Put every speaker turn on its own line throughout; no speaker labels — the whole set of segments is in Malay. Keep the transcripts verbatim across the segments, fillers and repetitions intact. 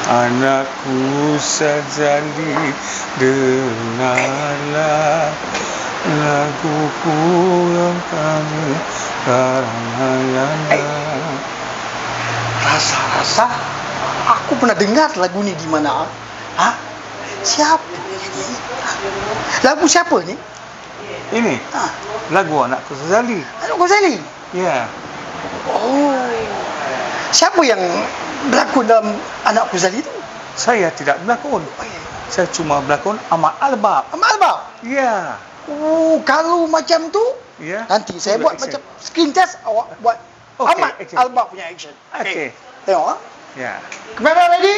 Anakku Sazali, dengarlah laguku yang kami karangan.
Rasa-rasa aku pernah dengar lagu ni di mana? Hah? Siapa nyanyi? Lagu siapa ni?
Ini
Ha,
lagu Anakku Sazali.
Anak Ghazali.
Ya.
Oh. Siapa yang berlakon dalam Anak Ghazali tu?
Saya tidak berlakon. Saya cuma berlakon Ahmad Albab.
Ahmad Albab.
Ya.
Oh, kalau macam tu,
Ya.
nanti saya
Sudah
buat
action.
macam screen test, awak buat
Okey,
Ahmad
action.
Albab punya action.
Okey.
Tengok ah.
Ya.
Kamera ready?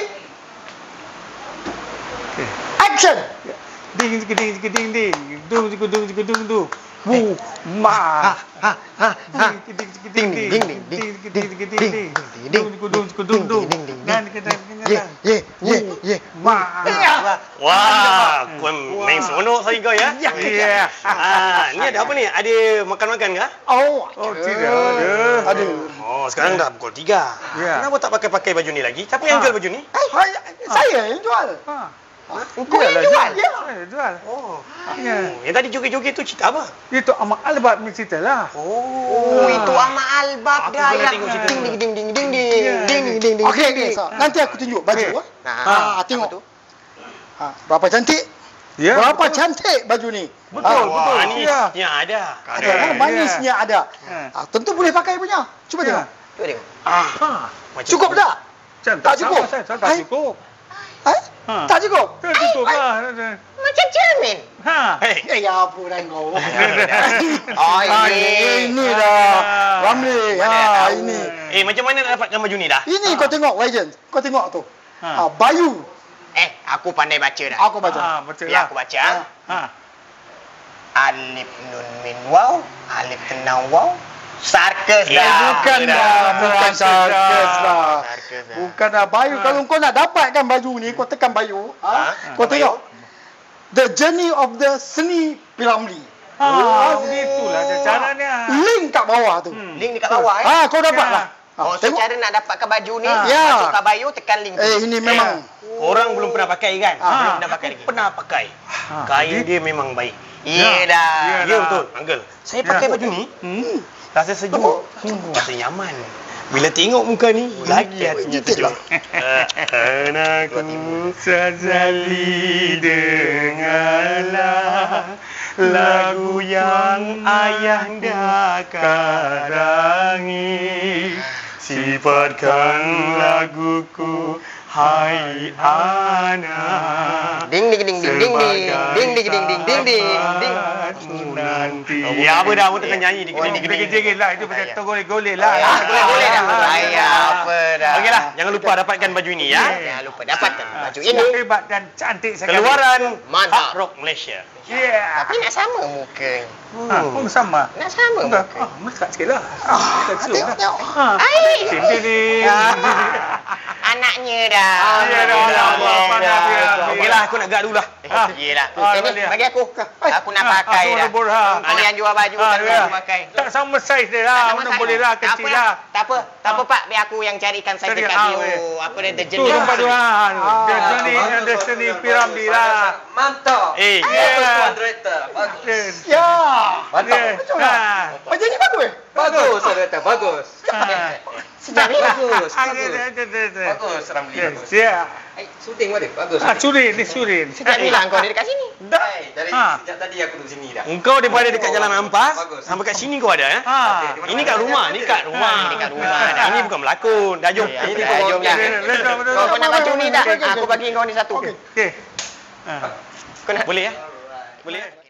Okey.
Action.
Ya. Ding ding ding ding ding. Dung dung dung dung dung dung. Bu ma.
Ha ha ha.
Ding ding ding ding ding ding ding ding ding. Dung dung dung dung dung. Dan kita
Ye ye ye ye.
ma.
Wah, kau main seronok saya kau ya.
Ya.
Ah, ni ada apa ni? Ada makan-makan kah?
Oh,
Oh, tidak ada.
Ada.
Oh, sekarang dah pukul tiga.
Ya.
Kenapa tak pakai-pakai baju ni lagi? Siapa yang
Ha.
jual baju ni?
Eh, saya yang jual.
Ha.
Kau yang jual? Ya.
Saya jual.
Oh.
Ya.
Yang tadi joget-joget tu cerita apa?
Itu Ahmad Albab punya cerita lah.
Oh,
Oh, itu Ahmad Albab
Aku
dah
pernah
yang
tengok
ding
cerita
ding
tu.
ding ding ding ding
Ya.
ding ding ding ding.
Okey, okey. So, nanti aku tunjuk baju
Okey.
ah.
Nah,
Ha, tengok.
apa tu?
Ha, berapa cantik?
Ya.
Berapa
betul.
cantik baju ni?
Betul,
Ha,
betul.
Manisnya ada.
Ada,
Ya,
ha, manisnya ada.
Ya.
Ha, tentu boleh pakai punya. Cuba
Ya.
tengok.
Cuba tengok.
Ah,
Ha.
macam
Cukup
tu.
tak?
Macam
Tak cukup?
Saya tak
Hai?
cukup.
Eh?
Ha.
Tak cukup?
Tak cukup lah.
Macam cermin.
Ha.
Hei.
Eh, ya apa dah kau?
Oh,
Ah,
ini.
ini dah. Ramli.
Mana
Ha,
tahu.
ini.
Eh, macam mana nak dapatkan baju ni dah?
Ini kau tengok, Legend. Kau tengok tu.
Ha.
Ha, Bayu.
Eh, aku pandai baca dah.
Aku baca.
Ha, betul
Biar
lah.
aku baca.
Ha.
Ha.
Alif nun min waw, alif tenang waw. Sarkas
Eh,
dah.
Bukan
dah.
dah, bukan sarkas lah.
Sarkas dah.
Bukan dah Bayu.
Ha.
Kalau kau nak dapatkan baju ni, kau tekan Bayu. Ha?
Ha?
Kau
Apa
tengok. The Journey of the Seni Piramli.
Ha, begitulah dia caranya.
Link kat bawah tu.
Hmm.
Link dekat bawah eh.
Ah, kau dapat
Ya.
lah. Ha,
Oh, so
tengok.
cara nak dapatkan baju ni,
Ha.
Ya.
masuk kat bio, tekan link tu.
Eh, ini memang.
Orang belum pernah pakai kan?
Ah.
Belum pernah pakai lagi. Pernah pakai.
Ha,
Kain
jadi-
dia memang baik.
Yelah.
Ya.
Ya betul, Uncle. Saya pakai
Ya.
baju ni,
Hmm.
rasa sejuk. Rasa nyaman. Bila tengok muka ni, lagi hatinya sejuk. Anakku Sazali, dengarlah lagu yang ayahanda karangi. Sifatkan laguku, hai anak.
Ding ding ding ding ding ding ding ding ding ding ding ding ding.
Nanti. Ya apa dah, awak tengah nyanyi di
Oh,
kedai kedai.
Gigit-gigit lah. Itu macam tergolek-golek lah.
Ya, boleh-boleh dah.
Ha.
Saya apa dah.
Okeylah, jangan lupa dapatkan baju ini ya.
Jangan lupa dapatkan baju
Ini
ini.
hebat dan cantik sekali.
Keluaran
Mantap.
Hard Rock Malaysia.
Ya.
Tapi nak sama muka.
Ha, pun sama.
Nak sama
Enggak.
muka.
Ah, melekat sikit lah. Ah,
Ah, tengok, tengok.
Ha.
Ai.
Tin, tin, tin.
Anaknya dah.
Ya dah, dah, dah, dah, dah.
Okeylah, aku nak gerak dulu lah.
Ah.
Yelah.
Ah,
Ini
boleh.
bagi aku. Aku nak
Ah,
pakai
aku
dah.
nak borha.
Kau yang jual baju
Ah,
tak
ya.
aku pakai.
Tak sama saiz dia
Tak
lah.
sama
Mana
size.
boleh lah,
Tak apa
kecil
lah.
lah.
Tak apa. Tak apa Pak, biar aku yang carikan saiz
Cari,
dekat
ah,
bio.
weh.
Apa dia the
Tu
jenis.
tempat dia.
Ah.
Dia seni, dia seni piramid lah.
Mantap.
Eh,
Ya.
Tuan Director. Bagus.
Ya.
Mantap.
Ya.
Betul lah.
Ha.
Macam ni bagus eh?
Bagus, Tuan Director. Bagus.
Ha.
Sedap ni.
Bagus.
Ah,
Bagus.
dia- dia- dia- dia.
Bagus, Ramli.
Ya,
Bagus.
ya.
Eh, syuting mana? Bagus.
Ah, surin, ni surin.
Sejak bilang kau dia dekat sini.
Dah.
Eh, dari
Ha.
sejak tadi aku duduk sini dah.
engkau daripada dekat Jalan Ampas
Bagus.
sampai kat sini kau ada eh?
Ha.
Ini kat rumah, ni kat rumah.
Ini kat rumah
Ha,
dah.
Ini bukan melakon. Dah jom.
Ya,
Ini
dah,
kau
jom dah.
Betul, betul.
Kau kau nak baju ni tak?
Okey, okey,
Aku
okey.
bagi kau ni satu.
Okey.
Okey. Ha.
Kau nak
boleh ya? Boleh.